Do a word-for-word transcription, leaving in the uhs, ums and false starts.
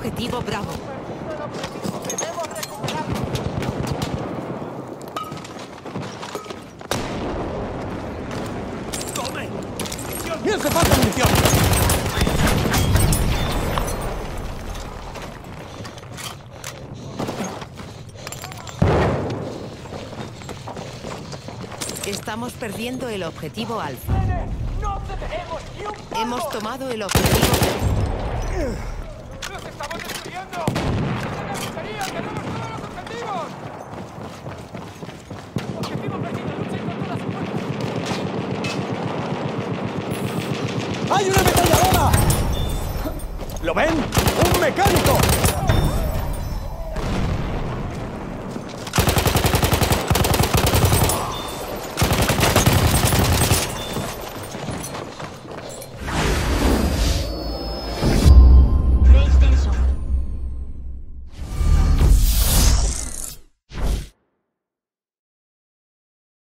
objetivo Bravo. ¡Debemos recuperarlo! ¡Tome! ¡Me hace falta munición! Estamos perdiendo el objetivo Alfa. ¡No cederemos ni un paso! Hemos tomado el objetivo.